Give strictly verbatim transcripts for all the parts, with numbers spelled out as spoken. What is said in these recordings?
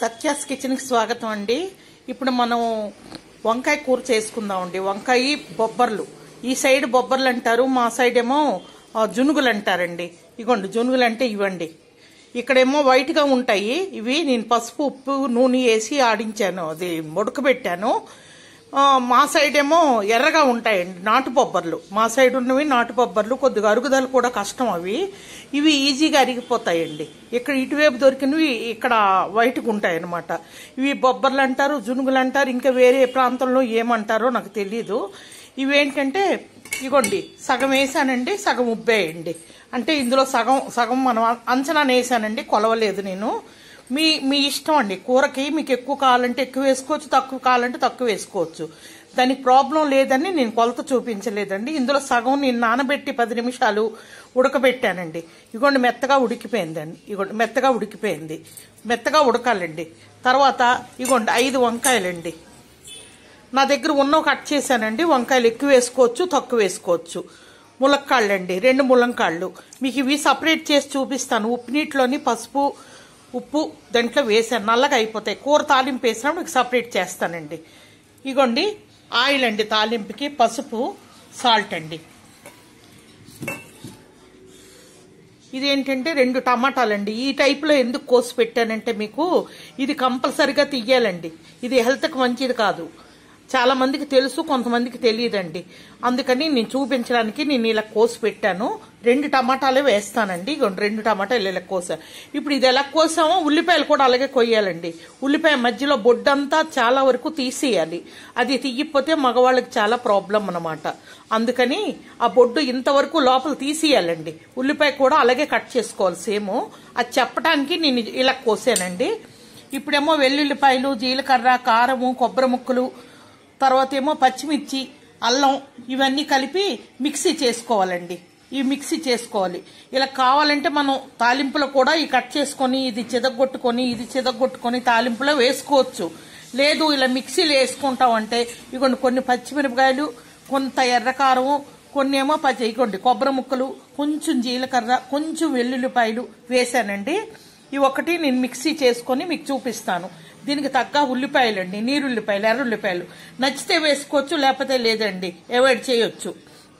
Satya's kitchen కి స్వాగతం అండి. ఇప్పుడు మనం వంకాయ కూర చేసుకుందాం అండి. వంకాయ బొబ్బర్లు, ఈ సైడ్ బొబ్బర్లు అంటారు, మా సైడ్ ఏమో జునుగులు అంటారండి. ఇగోండి జునుగులు అంటే ఇవ్వండి. ఇక్కడేమో వైట్ గా ఉంటాయి ఇవి. నేను పసుపు ఉప్పు నూనె వేసి ఆడించాను, అది ఉడకబెట్టాను. మా సైడ్ ఏమో ఎర్రగా ఉంటాయండి నాటు బొబ్బర్లు. మా సైడ్ ఉన్నవి నాటు బొబ్బర్లు, కొద్దిగా అరుగుదల కూడా కష్టం అవి. ఇవి ఈజీగా అరిగిపోతాయండి. ఇక్కడ ఇటువైపు దొరికినవి ఇక్కడ వైట్గా ఉంటాయి అన్నమాట. ఇవి బొబ్బర్లు అంటారు, జునుగులు అంటారు, ఇంకా వేరే ప్రాంతంలో ఏమంటారో నాకు తెలీదు. ఇవేంటంటే ఇగోండి సగం వేసానండి, సగం ఉబ్బేయండి. అంటే ఇందులో సగం సగం మనం అంచనా వేసానండి, కొలవలేదు నేను. మీ మీ ఇష్టం అండి. కూరకి మీకు ఎక్కువ కావాలంటే ఎక్కువ వేసుకోవచ్చు, తక్కువ కావాలంటే తక్కువ వేసుకోవచ్చు. దానికి ప్రాబ్లం లేదని నేను కొలత చూపించలేదండి. ఇందులో సగం నేను నానబెట్టి పది నిమిషాలు ఉడకబెట్టానండి. ఇగోండి మెత్తగా ఉడికిపోయిందండి. ఇగోండి మెత్తగా ఉడికిపోయింది. మెత్తగా ఉడకాలండి. తర్వాత ఇగోండి ఐదు వంకాయలండి. నా దగ్గర ఉన్నవి కట్ చేశానండి. వంకాయలు ఎక్కువ వేసుకోవచ్చు, తక్కువ వేసుకోవచ్చు. ములక్కాళ్ళండి, రెండు ములంకాళ్ళు. మీకు ఇవి సపరేట్ చేసి చూపిస్తాను. ఉప్పు నీటిలోని పసుపు ఉప్పు దాంట్లో వేసాను, నల్లగా అయిపోతాయి. కూర తాలింపు వేసినప్పుడు మీకు సపరేట్ చేస్తానండి. ఇగోండి ఆయిల్ అండి, తాలింపుకి పసుపు, సాల్ట్ అండి. ఇదేంటంటే రెండు టమాటాలండి. ఈ టైప్లో ఎందుకు కోసి పెట్టానంటే మీకు ఇది కంపల్సరిగా తీయాలండి. ఇది హెల్త్కి మంచిది కాదు. చాలా మందికి తెలుసు, కొంతమందికి తెలియదండి. అందుకని నేను చూపించడానికి నేను ఇలా కోసి పెట్టాను. రెండు టమాటాలే వేస్తానండి. రెండు టమాటాలు ఇలా కోసాను. ఇప్పుడు ఇది ఎలా కోసామో ఉల్లిపాయలు కూడా అలాగే కొయ్యాలండి. ఉల్లిపాయ మధ్యలో బొడ్డంతా చాలా వరకు తీసేయాలి. అది తీయకపోతే మగవాళ్ళకి చాలా ప్రాబ్లం అన్నమాట. అందుకని ఆ బొడ్డు ఇంతవరకు లోపల తీసేయాలండి. ఉల్లిపాయ కూడా అలాగే కట్ చేసుకోవాలి సేమ్. అది చెప్పడానికి నేను ఇలా కోసానండి. ఇప్పుడేమో వెల్లుల్లిపాయలు, జీలకర్ర, కారము, కొబ్బరి ముక్కలు, తర్వాత ఏమో పచ్చిమిర్చి, అల్లం ఇవన్నీ కలిపి మిక్సీ చేసుకోవాలండి. ఈ మిక్సీ చేసుకోవాలి. ఇలా కావాలంటే మనం తాలింపులో కూడా ఈ కట్ చేసుకొని ఇది చిదగొట్టుకొని ఇది చిదగొట్టుకొని తాలింపులో వేసుకోవచ్చు. లేదు ఇలా మిక్సీలో వేసుకుంటామంటే ఇగోండి కొన్ని పచ్చిమిరపకాయలు, కొంత ఎర్రకారము, కొన్ని ఏమో పచ్చి ఇగోండి కొబ్బరి ముక్కలు, కొంచెం జీలకర్ర, కొంచెం వెల్లుల్లిపాయలు వేసానండి. ఈ ఒకటి నేను మిక్సీ చేసుకొని మీకు చూపిస్తాను. దీనికి తగ్గ ఉల్లిపాయలండి, నీరుల్లిపాయలు, ఎర్రుల్లిపాయలు నచ్చితే వేసుకోవచ్చు, లేకపోతే లేదండి, అవాయిడ్ చేయొచ్చు.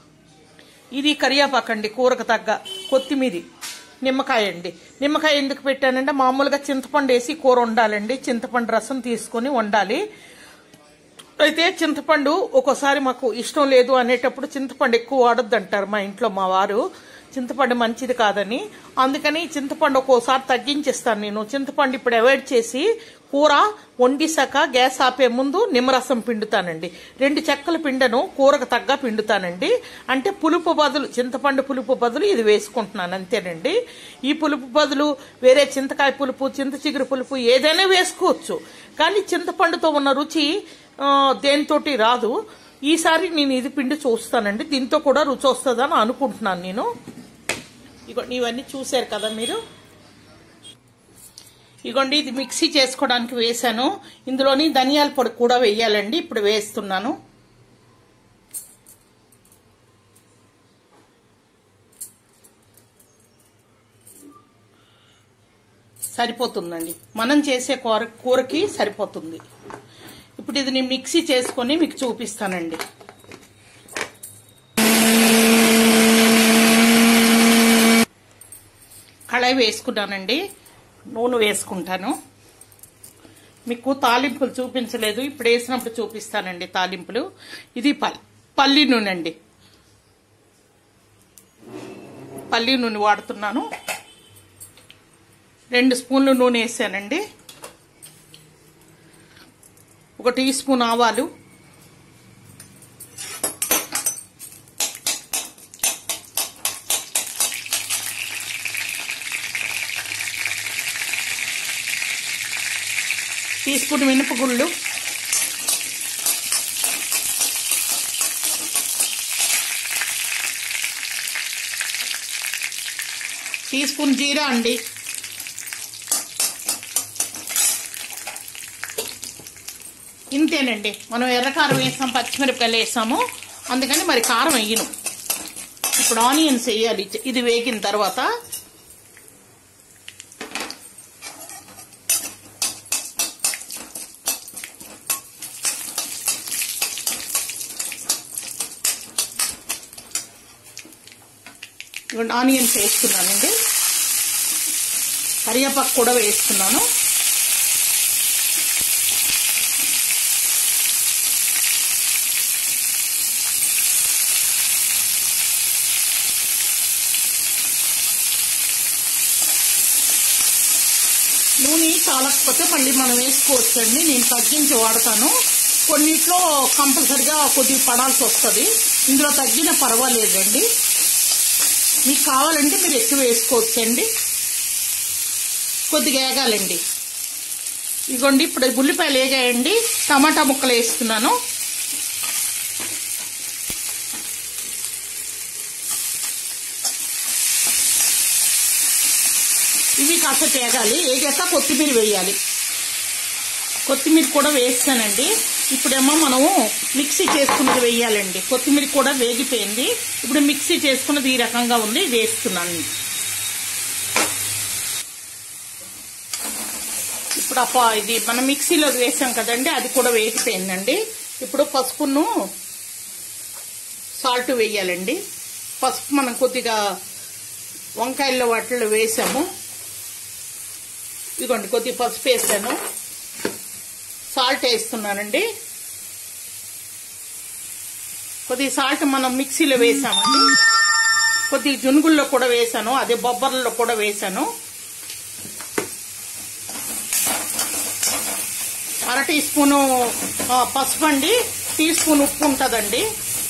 ఇది కరివేపాకు అండి, కూరకు తగ్గ కొత్తిమీర, నిమ్మకాయ అండి. నిమ్మకాయ ఎందుకు పెట్టానంటే మామూలుగా చింతపండు వేసి కూర వండాలండి. చింతపండు రసం తీసుకొని వండాలి. అయితే చింతపండు ఒక్కోసారి మాకు ఇష్టం లేదు అనేటప్పుడు చింతపండు ఎక్కువ వాడొద్దు అంటారు మా ఇంట్లో మా వారు. చింతపండు మంచిది కాదని, అందుకని చింతపండు ఒక్కోసారి తగ్గించేస్తాను నేను. చింతపండు ఇప్పుడు అవాయిడ్ చేసి కూర వండిసాక గ్యాస్ ఆపే ముందు నిమ్మరసం పిండుతానండి. రెండు చెక్కలు పిండను, కూరకు తగ్గ పిండుతానండి. అంటే పులుపు బదులు, చింతపండు పులుపు బదులు ఇది వేసుకుంటున్నాను అంతేనండి. ఈ పులుపు బదులు వేరే చింతకాయ పులుపు, చింత చిగురు పులుపు ఏదైనా వేసుకోవచ్చు. కానీ చింతపండుతో ఉన్న రుచి దేనితోటి రాదు. ఈసారి నేను ఇది పిండి చూస్తానండి, దీంతో కూడా రుచి వస్తుందని అనుకుంటున్నాను నేను. ఇగోండి ఇవన్నీ చూశారు కదా మీరు. ఇగోండి ఇది మిక్సీ చేసుకోవడానికి వేసాను. ఇందులోని ధనియాల పొడి కూడా వేయాలండి. ఇప్పుడు వేస్తున్నాను. సరిపోతుందండి, మనం చేసే కూర కూరకి సరిపోతుంది. ఇప్పుడు ఇది నేను మిక్సీ చేసుకొని మీకు చూపిస్తానండి. కళాయి వేసుకున్నానండి, నూనె వేసుకుంటాను. మీకు తాలింపులు చూపించలేదు, ఇప్పుడు వేసినప్పుడు చూపిస్తానండి తాలింపులు. ఇది పల్లి నూనె అండి, పల్లి నూనె వాడుతున్నాను. రెండు స్పూన్లు నూనె వేసానండి. ఒక టీ స్పూన్ ఆవాలు, టీ స్పూన్ మినపగుళ్ళు, టీ స్పూన్ జీరా అండి, ఇంతేనండి. మనం ఎర్రకారం వేసాం, పచ్చిమిరపకాయలు వేసాము, అందుకని మరి కారం వేయను. ఇప్పుడు ఆనియన్స్ వేయాలి. ఇది వేగిన తర్వాత ఆనియన్స్ వేస్తున్నానండి, కరివేపాకు కూడా వేస్తున్నాను. నూనె చాలకపోతే మళ్ళీ మనం వేసుకోవచ్చండి. నేను తగ్గించి వాడతాను. కొన్నిట్లో కంపల్సరిగా కొద్దిగా పడాల్సి వస్తుంది, ఇందులో తగ్గిన పర్వాలేదండి. మీకు కావాలంటే మీరు ఎక్కువ వేసుకోవచ్చండి. కొద్దిగా వేగాలండి. ఇదిగోండి ఇప్పుడు ఉల్లిపాయలు వేగాయండి. టమాటా ముక్కలు వేస్తున్నాను. ఇవి కాస్త వేగాలి. వేగాక కొత్తిమీర వేయాలి. కొత్తిమీర కూడా వేస్తానండి. ఇప్పుడేమో మనము మిక్సీ చేసుకున్నది వేయాలండి. కొత్తిమీర కూడా వేగిపోయింది. ఇప్పుడు మిక్సీ చేసుకున్నది ఈ రకంగా ఉంది, వేస్తున్నాను. ఇప్పుడు అప్ప ఇది మనం మిక్సీలో వేసాం కదండి, అది కూడా వేగిపోయిందండి. ఇప్పుడు పసుపును సాల్ట్ వేయాలండి. పసుపు మనం కొద్దిగా వంకాయల్లో వాటిల్లో వేసాము. ఇదిగోండి కొద్దిగా పసుపు వేసాను, సాల్ట్ వేస్తున్నానండి. కొద్దిగా సాల్ట్ మనం మిక్సీలో వేసామండి. కొద్దిగా జునుగుల్లో కూడా వేసాను, అదే బొబ్బర్లలో కూడా వేసాను. అర టీ స్పూను పసుపు అండి, టీ స్పూన్ ఉప్పు ఉంటుందండి.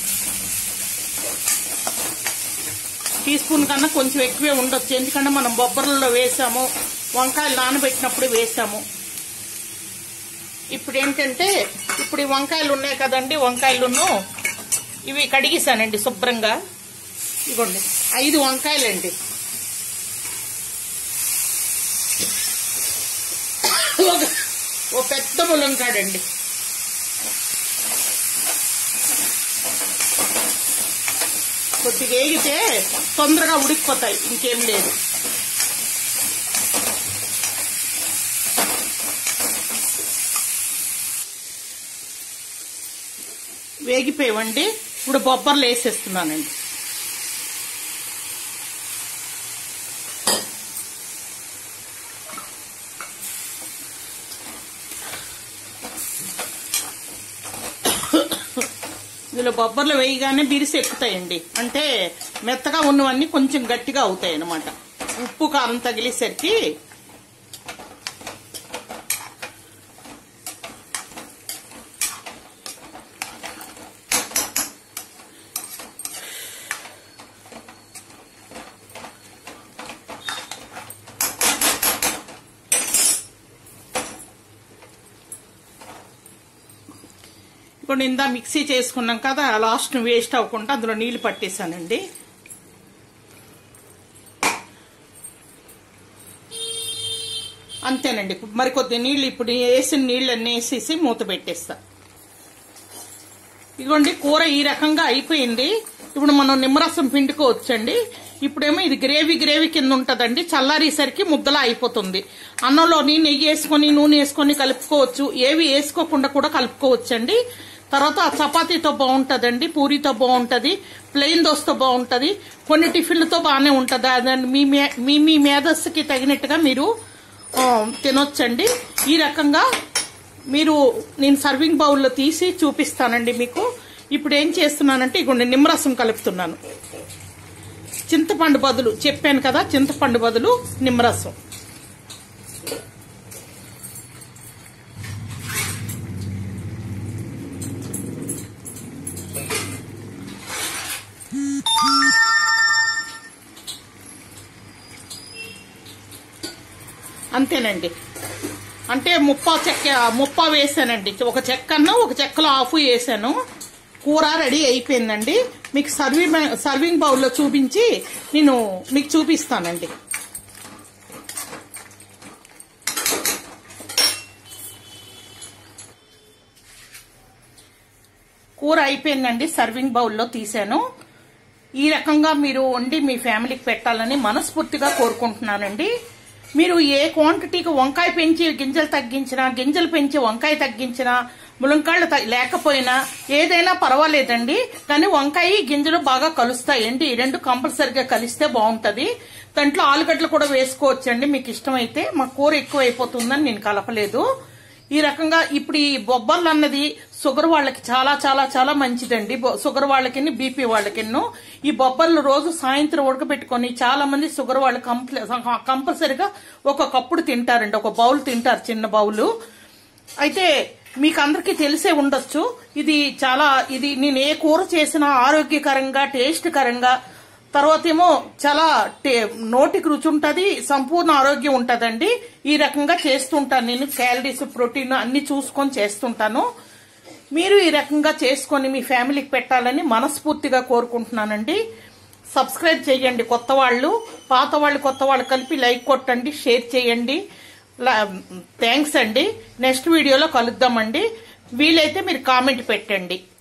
టీ స్పూన్ కన్నా కొంచెం ఎక్కువే ఉండొచ్చు, ఎందుకంటే మనం బొబ్బర్లలో వేసాము, వంకాయలు నానబెట్టినప్పుడు వేసాము. ఇప్పుడు ఏంటంటే ఇప్పుడు ఈ వంకాయలు ఉన్నాయి కదండి, వంకాయలును ఇవి కడిగేసానండి శుభ్రంగా. ఇదిగోండి ఐదు వంకాయలండి. ఓ పెద్ద ములంకాడండి. కొద్దిగా వేగితే తొందరగా ఉడికిపోతాయి, ఇంకేం లేదు. వేగిపోయావండి. ఇప్పుడు బొబ్బర్లు వేసేస్తున్నానండి. ఇందులో బొబ్బర్లు వేయగానే బిరిసి ఎక్కుతాయండి, అంటే మెత్తగా ఉన్నవన్నీ కొంచెం గట్టిగా అవుతాయి అన్నమాట. ఉప్పు కారం తగిలేసరికి ఇప్పుడు ఇందా మిక్సీ చేసుకున్నాం కదా, లాస్ట్ వేస్ట్ అవ్వకుండా అందులో నీళ్లు పట్టేశానండి. అంతేనండి. మరి కొద్ది నీళ్లు ఇప్పుడు వేసిన నీళ్ళు అన్నీ వేసేసి మూత పెట్టేస్తా. ఇదిగోండి కూర ఈ రకంగా అయిపోయింది. ఇప్పుడు మనం నిమ్మరసం పిండుకోవచ్చండి. ఇప్పుడేమో ఇది గ్రేవీ గ్రేవీ కింద ఉంటదండి, చల్లారేసరికి ముద్దలా అయిపోతుంది. అన్నంలోని నెయ్యి వేసుకొని నూనె వేసుకొని కలుపుకోవచ్చు, ఏవి వేసుకోకుండా కూడా కలుపుకోవచ్చండి. తర్వాత చపాతీతో బాగుంటుందండి, పూరితో బాగుంటుంది, ప్లెయిన్ దోశతో బాగుంటుంది, కొన్ని టిఫిన్లతో బాగానే ఉంటుంది. అదండి మీ మీ మీ మేధస్సుకి తగినట్టుగా మీరు తినొచ్చండి. ఈ రకంగా మీరు నేను సర్వింగ్ బౌల్లో తీసి చూపిస్తానండి మీకు. ఇప్పుడు ఏం చేస్తున్నానంటే ఇగోండి నిమ్మరసం కలుపుతున్నాను. చింతపండు బదులు చెప్పాను కదా, చింతపండు బదులు నిమ్మరసం. అంతేనండి. అంటే ముప్పా చెక్క ముప్పా వేసానండి, ఒక చెక్కను ఒక చెక్కలో ఆఫ్ వేసాను. కూర రెడీ అయిపోయిందండి. మీకు సర్వింగ్ సర్వింగ్ బౌల్లో చూపించి నేను మీకు చూపిస్తానండి. కూర అయిపోయిందండి, సర్వింగ్ బౌల్లో తీసాను. ఈ రకంగా మీరు వండి మీ ఫ్యామిలీకి పెట్టాలని మనస్ఫూర్తిగా కోరుకుంటున్నానండి. మీరు ఏ క్వాంటిటీకి వంకాయ పెంచి గింజలు తగ్గించినా, గింజలు పెంచి వంకాయ తగ్గించినా, ములంకాళ్ళు లేకపోయినా ఏదైనా పర్వాలేదండి, కానీ వంకాయ గింజలు బాగా కలుస్తాయండి. ఈ రెండు కంపల్సరిగా కలిస్తే బాగుంటది. దాంట్లో ఆలుగడ్డలు కూడా వేసుకోవచ్చండి మీకు ఇష్టమైతే. మా కూర ఎక్కువ అయిపోతుందని నేను కలపలేదు. ఈ రకంగా ఇప్పుడు ఈ బొబ్బర్లు అన్నది షుగర్ వాళ్ళకి చాలా చాలా చాలా మంచిదండి. షుగర్ వాళ్ళకి, బీపీ వాళ్ళకి ఈ బొబ్బర్లు రోజు సాయంత్రం ఉడకబెట్టుకొని చాలా మంది షుగర్ వాళ్ళు కంపల్సరిగా ఒక కప్పుడు తింటారండి, ఒక బౌల్ తింటారు, చిన్న బౌలు. అయితే మీకు అందరికీ తెలిసే ఉండొచ్చు. ఇది చాలా ఇది నేను ఏ కూర చేసినా ఆరోగ్యకరంగా, టేస్ట్ కరంగా, తర్వాత ఏమో చాలా నోటికి రుచి ఉంటది, సంపూర్ణ ఆరోగ్యం ఉంటదండి. ఈ రకంగా చేస్తుంటాను నేను. క్యాలరీస్, ప్రోటీన్ అన్ని చూసుకొని చేస్తుంటాను. మీరు ఈ రకంగా చేసుకొని మీ ఫ్యామిలీకి పెట్టాలని మనస్ఫూర్తిగా కోరుకుంటున్నానండి. సబ్స్క్రైబ్ చేయండి కొత్త వాళ్ళు, పాత వాళ్ళు, కొత్త వాళ్ళు కలిపి లైక్ కొట్టండి, షేర్ చేయండి. థ్యాంక్స్ అండి. నెక్స్ట్ వీడియోలో కలుద్దామండి. వీలైతే మీరు కామెంట్ పెట్టండి.